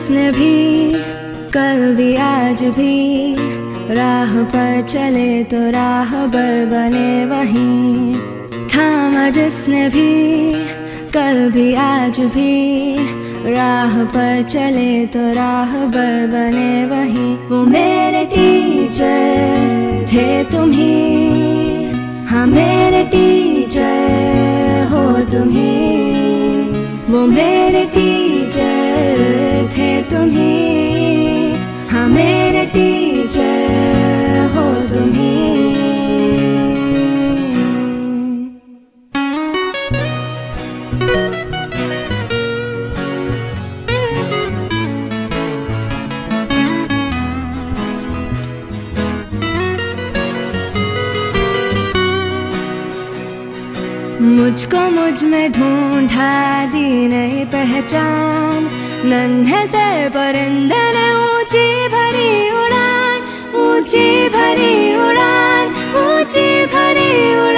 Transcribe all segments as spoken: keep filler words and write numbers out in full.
जिसने भी कल भी आज भी राह पर चले तो राहबर बने वहीं। थामा जिसने भी कल भी आज भी राह पर चले तो राहबर बने वहीं। वो मेरे टीचर थे तुम ही, हाँ मेरे टीचर हो तुम ही। वो मेरे टीचर थे तुम ही, हाँ मेरे टीचर हो तुम ही। मुझको मुझ में ढूंढा दी नई पहचान, नन्हे से परिंदे ने ऊंची भरी उड़ान, ऊंची भरी उड़ान, ऊंची भरी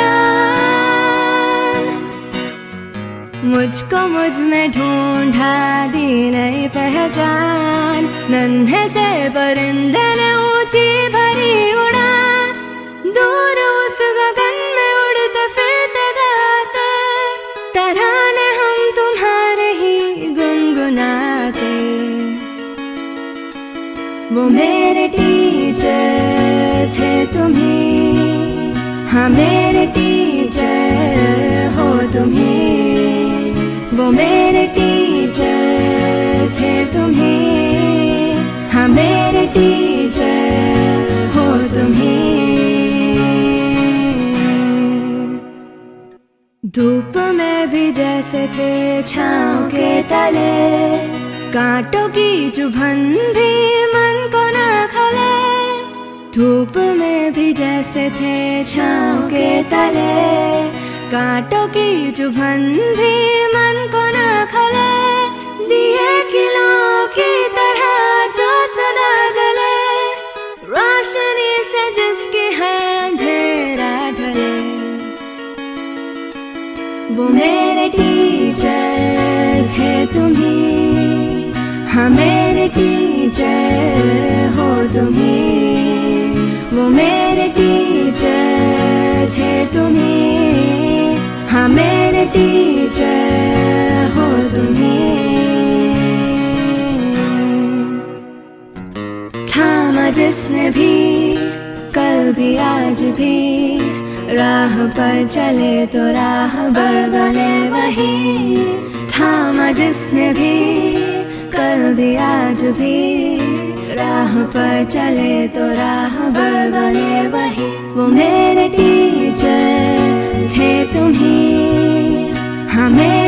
उड़ान। मुझको मुझ में ढूंढा दी नई पहचान, नन्हे से परिंदे ने ऊंची भरी उड़ान। दूर उस गगन में उड़ते फिरते गाते, तराने हम तुम्हारे ही गुनगुनाते। वो मेरे टीचर थे तुम ही, हाँ मेरे टीचर हो तुम ही। वो मेरे टीचर थे तुम ही, हाँ मेरे टीचर हो तुम ही। धूप में भी जैसे थे छाँव के तले, कांटों की चुभन भी मन को न खले। धूप में भी जैसे थे छाँव के तले, कांटों की चुभन भी मन को न खले। दिए किलों की तरह जो सदा जले, रोशनी से जिसकी है अंधेरा ढले। वो मेरे टीचर थे तुम ही, हाँ मेरे टीचर हो तुम ही। वो मेरे टीचर थे तुम ही, हाँ मेरे टीचर हो तुम ही। थामा जिसने भी कल भी आज भी राह पर चले तो राहबर बने वहीं। थामा जिसने भी कल भी आज भी राह पर चले तो राहबर बने वहीं। वो मेरे टीचर थे तुम ही, हाँ मेरे